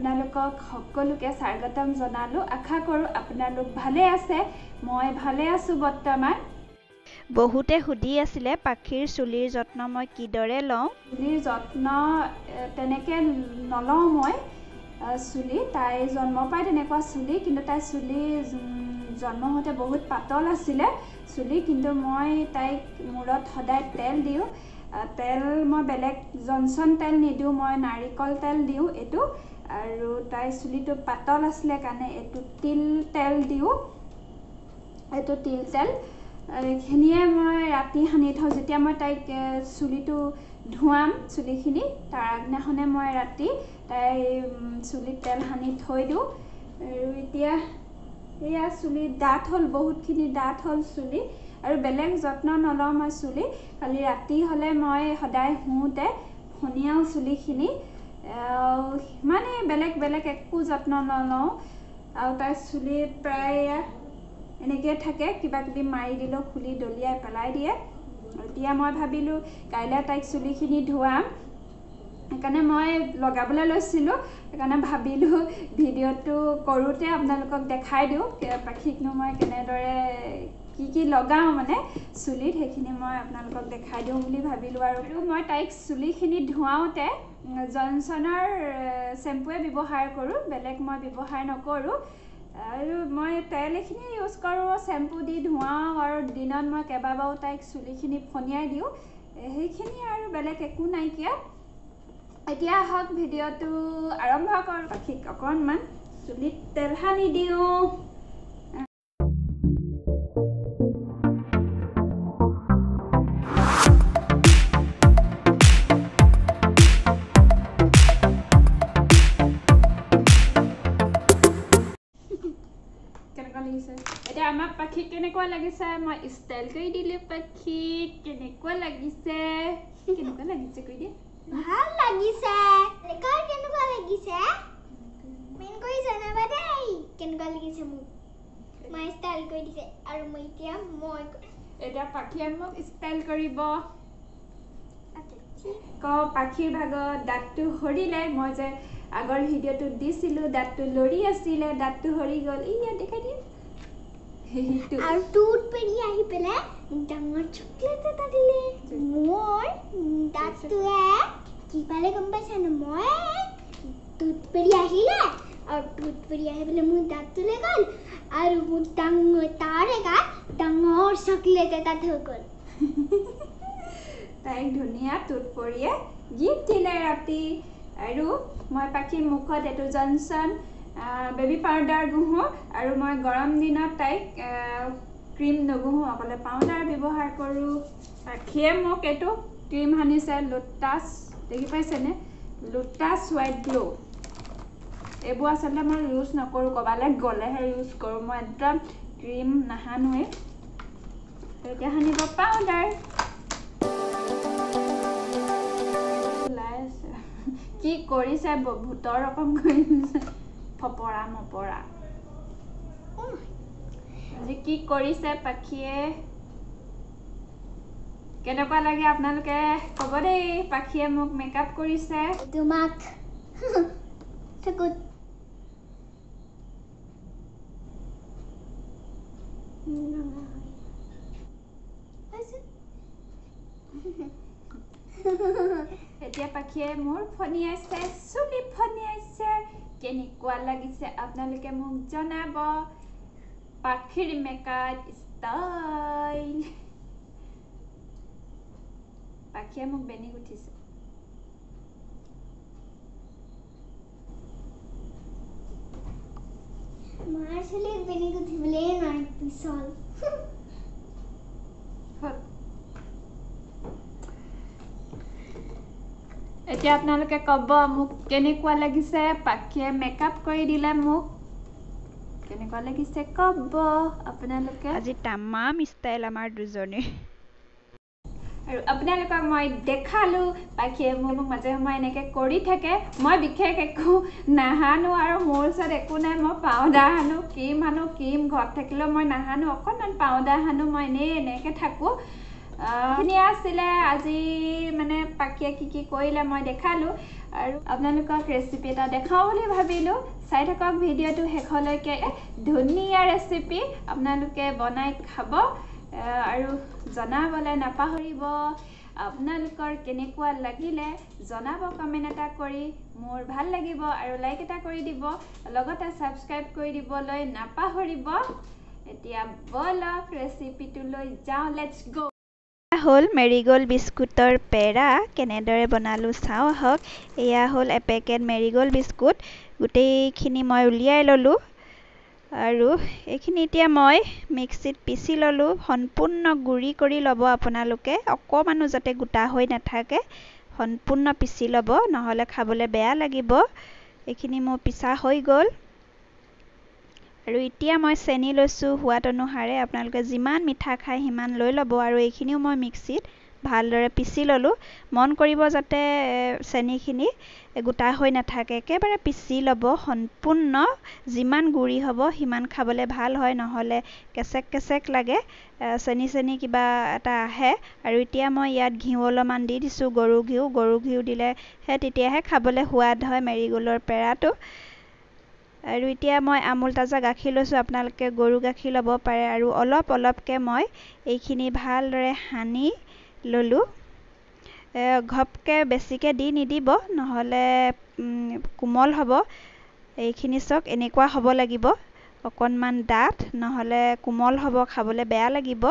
আপোনালোকক সকলোকে স্বাগতম জনালো। আশা কৰোঁ আপোনালোক ভালে আছে। মই ভালে আছোঁ বৰ্তমান। বহুতে সুধি আছিলে পাখিৰ চুলিৰ যত্ন মই কিদৰে লওঁ। চুলিৰ যত্ন তেনেকৈ নলওঁ মই। চুলি তাই জন্মৰ পৰাই তেনেকুৱা চুলি, কিন্তু তাই চুলি জন্ম হওঁতে বহুত পাতল আছিলে চুলি, কিন্তু মই তাইক মূৰত সদায় তেল দিওঁ। তেল মই বেলেগ জনচন তেল নিদিওঁ, মই নাৰিকল তেল দিওঁ এইটো। আৰু তাইৰ চুলিটো পাতল আছিলে কাৰণে এইটো তিল তেল দিওঁ। এইটো তিল তেল এইখিনিয়ে মই ৰাতি সানি থওঁ। যেতিয়া মই তাইক চুলিটো ধুৱাম, চুলিখিনি তাৰ আগদিনাখনে মই ৰাতি তাই চুলিত তেল সানি থৈ দিওঁ। আৰু এতিয়া এয়া চুলি ডাঠ হ'ল, বহুতখিনি ডাঠ হ'ল চুলি। আৰু বেলেগ যত্ন নলওঁ মই চুলি, খালি ৰাতি হ'লে মই সদায় শুওঁতে ফণিয়াওঁ চুলিখিনি। মানে বেলেগ একো যত্ন নলওঁ। আৰু তাইৰ চুলি প্ৰায় এনেকৈ থাকে, কিবা কিবি মাৰি দিলেও খুলি দলিয়াই পেলাই দিয়ে। এতিয়া মই ভাবিলোঁ কাইলৈ তাইক চুলিখিনি ধুৱাম, সেইকাৰণে মই লগাবলৈ লৈছিলোঁ। সেইকাৰণে ভাবিলোঁ ভিডিঅ'টো কৰোঁতে আপোনালোকক দেখাই দিওঁ পাখিকনো মই কেনেদৰে কি লগাওঁ মানে চুলিত, সেইখিনি মই আপোনালোকক দেখাই দিওঁ বুলি ভাবিলোঁ। আৰু মই তাইক চুলিখিনি ধুৱাওঁতে জনচনৰ চেম্পুৱে ব্যৱহাৰ কৰোঁ, বেলেগ মই ব্যৱহাৰ নকৰোঁ। আৰু মই তেল এইখিনি ইউজ কৰোঁ, চেম্পু দি ধুৱাওঁ, আৰু দিনত মই কেইবাবাৰো তাইক চুলিখিনি ফণিয়াই দিওঁ। সেইখিনি আৰু বেলেগ একো নাইকিয়া। এতিয়া আহক ভিডিঅ'টো আৰম্ভ কৰোঁ। পাখিক অকণমান চুলিত তেল সানি দিওঁ। এতিয়া আমাৰ পাখিক কেনেকুৱা লাগিছে মই ষ্টাইল কৰি দিলোঁ। পাখিক কেনেকুৱা লাগিছে কৈ দিয়ে। ভাল লাগিছে। কেনেকুৱা লাগিছে মেইন কৰি জনাবা দেই। কেনেকুৱা লাগিছে মোক মই ষ্টাইল কৰি দিছে। আৰু মই এতিয়া পাখিয়ে মোক ষ্টাইল কৰিব। পাখিৰ ভাগত দাঁতটো সৰিলে, মই যে আগৰ ভিডিঅ'টোত দিছিলোঁ দাঁতটো লৰি আছিলে, দাঁতটো সৰি গ'ল। ইয়াত দেখাই দিয়ে। আৰু টুথ পেৰি আহি পেলাই ডাঙৰ চকলেট এটা দিলে। মোৰ দাঁতটোৱে কি পালে গম পাইছানে? মই টুথ পেৰি আহিলে আৰু টুথ পেৰি আহি পেলাই মোৰ দাঁতটোলৈ গ'ল, আৰু মোৰ তাৰ গাত ডাঙৰ চকলেট এটা থৈ গ'ল। তাইক ধুনীয়া টুথ পেৰিয়ে গিফ্ট দিলে ৰাতি। আৰু মই পাখিৰ মুখত এইটো জনচন বেবী পাউডাৰ ঘঁহোঁ, আৰু মই গৰম দিনত তাইক ক্ৰীম নঘঁহোঁ, অকলে পাউডাৰ ব্যৱহাৰ কৰোঁ। পাখিয়ে মোক এইটো ক্ৰীম সানিছে, লোটাছ, দেখি পাইছেনে? Lotus white glow. এইবোৰ আচলতে মই ইউজ নকৰোঁ, ক'ৰবালৈ গ'লেহে ইউজ কৰোঁ। মই একদম ক্ৰীম নাসানোৱেই। এতিয়া সানিব পাউডাৰ। ওলাই আছে কি কৰিছে, ভূতৰ ৰকম কৰিছে। ফপৰা মপৰা আজি কি কৰিছে পাখিয়ে। কেনেকুৱা লাগে আপোনালোকে ক'ব দেই। পাখিয়ে মোক মেকআপ কৰিছে। তোমাক চকুত এতিয়া পাখিয়ে মোৰ ফণিয়াইছে, চুলি ফণিয়াইছে। কেনেকুৱা লাগিছে আপোনালোকে মোক জনাব। পাখিৰ মেকআপ ষ্টাইল। পাখিয়ে মোক বেনি গুঠিছে। মাৰ চুলিত বেনি গুঠিবলৈ নাই পিছল। এতিয়া আপোনালোকে ক'ব মোক কেনেকুৱা লাগিছে। পাখিয়ে মেকআপ কৰি দিলে মোক। কেনেকুৱা লাগিছে ক'ব আপোনালোকে। আজি তামাম ষ্টাইল আমাৰ দুজনীৰ। আৰু আপোনালোকক মই দেখালোঁ পাখিয়ে মোক মাজে সময়ে এনেকৈ কৰি থাকে। মই বিশেষ একো নাসানো, আৰু মোৰ ওচৰত একো নাই। মই পাউডাৰ সানো, ক্ৰীম সানো। ক্ৰীম ঘৰত থাকিলেও মই নাসানো, অকণমান পাউডাৰ সানো। মই এনেকৈ থাকোঁ। খিনি আছিলে আজি মানে পাখিয়ে কি কৰিলে মই দেখালোঁ আৰু আপোনালোকক ৰেচিপি এটা দেখাওঁ বুলি ভাবিলোঁ চাই থাকক ভিডিঅ'টো শেষলৈকে ধুনীয়া ৰেচিপি আপোনালোকে বনাই খাব আৰু জনাবলৈ নাপাহৰিব আপোনালোকৰ কেনেকুৱা লাগিলে জনাব কমেণ্ট এটা কৰি মোৰ ভাল লাগিব আৰু লাইক এটা কৰি দিব লগতে সাবস্ক্ৰাইব কৰি দিবলৈ নাপাহৰিব এতিয়া বলক ৰেচিপিটোলৈ যাওঁ লেটস গো হল মেৰিগোল্ড বিস্কুটৰ পেৰা কেনেদৰে বনালোঁ চাওঁ আহক এয়া হ'ল এপেকেট মেৰিগোল্ড বিস্কুট গোটেইখিনি মই উলিয়াই ল'লোঁ আৰু এইখিনি এতিয়া মই মিক্সিত পিচি ল'লোঁ সম্পূৰ্ণ গুড়ি কৰি ল'ব আপোনালোকে অকমানো যাতে গোটা হৈ নাথাকে সম্পূৰ্ণ পিচি ল'ব নহ'লে খাবলৈ বেয়া লাগিব এইখিনি মোৰ পিচা হৈ গ'ল আৰু এতিয়া মই চেনি লৈছোঁ সোৱাদ অনুসাৰে আপোনালোকে যিমান মিঠা খায় সিমান লৈ ল'ব আৰু এইখিনিও মই মিক্সিত ভালদৰে পিচি ল'লোঁ মন কৰিব যাতে চেনিখিনি গোটা হৈ নাথাকে একেবাৰে পিচি ল'ব সম্পূৰ্ণ যিমান গুড়ি হ'ব সিমান খাবলৈ ভাল হয় নহ'লে কেচেক লাগে চেনি কিবা এটা আহে আৰু এতিয়া মই ইয়াত ঘিউ অলপমান দি দিছোঁ গৰু ঘিউ দিলেহে তেতিয়াহে খাবলৈ সোৱাদ হয় মেৰিগোল্ডৰ পেৰাটো আৰু এতিয়া মই আমুল তাজা গাখীৰ লৈছোঁ আপোনালোকে গৰু গাখীৰ ল'ব পাৰে আৰু অলপকৈ মই এইখিনি ভালদৰে সানি ল'লোঁ ঘপকৈ বেছিকৈ দি নিদিব নহ'লে কোমল হ'ব এইখিনি চাওক এনেকুৱা হ'ব লাগিব অকণমান ডাঠ নহ'লে কোমল হ'ব খাবলৈ বেয়া লাগিব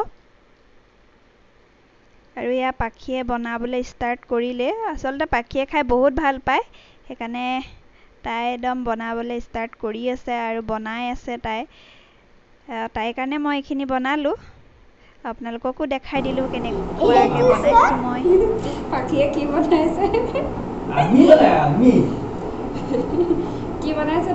আৰু এয়া পাখিয়ে বনাবলৈ ষ্টাৰ্ট কৰিলে আচলতে পাখিয়ে খাই বহুত ভাল পায় সেইকাৰণে তাই একদম বনাবলৈ ষ্টাৰ্ট কৰি আছে আৰু বনাই আছে তাইৰ কাৰণে মই এইখিনি বনালোঁ আপোনালোককো দেখাই দিলোঁ কেনেকুৱাকৈ বনাইছোঁ মই পাখিয়ে কি বনাইছে কি বনাইছে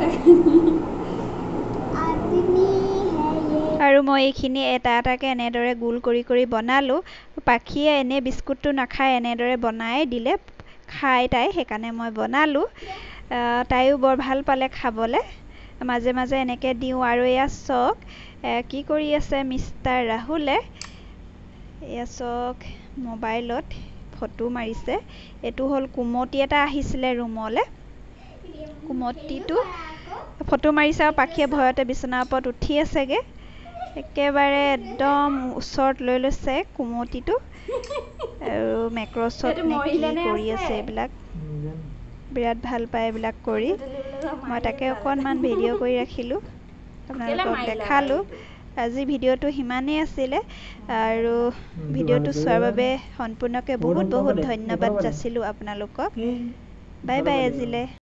আৰু মই এইখিনি এটাকৈ এনেদৰে গোল কৰি বনালোঁ পাখিয়ে এনে বিস্কুটটো নাখায় এনেদৰে বনাই দিলে খাই তাই সেইকাৰণে মই বনালোঁ তাইও বৰ ভাল পালে খাবলৈ মাজে এনেকৈ দিওঁ আৰু এয়া চাওক কি কৰি আছে মিষ্টাৰ ৰাহুলে এয়া চাওক মোবাইলত ফটো মাৰিছে এইটো হ'ল কুমটি এটা আহিছিলে ৰুমলৈ কুমটিটো ফটো মাৰিছে আৰু পাখিয়ে ভয়তে বিচনাৰ ওপৰত উঠি আছেগৈ একেবাৰে একদম ওচৰত লৈ লৈছে কুমটিটো আৰু মেক্ৰ'ছত নে কি কৰি আছে এইবিলাক বিৰাট ভাল পায় এইবিলাক কৰি মই তাকে অকণমান ভিডিঅ' কৰি ৰাখিলোঁ আপোনালোকক দেখালোঁ আজি ভিডিঅ'টো সিমানেই আছিলে আৰু ভিডিঅ'টো চোৱাৰ বাবে সম্পূৰ্ণকৈ বহুত ধন্যবাদ যাচিলোঁ আপোনালোকক বাই আজিলৈ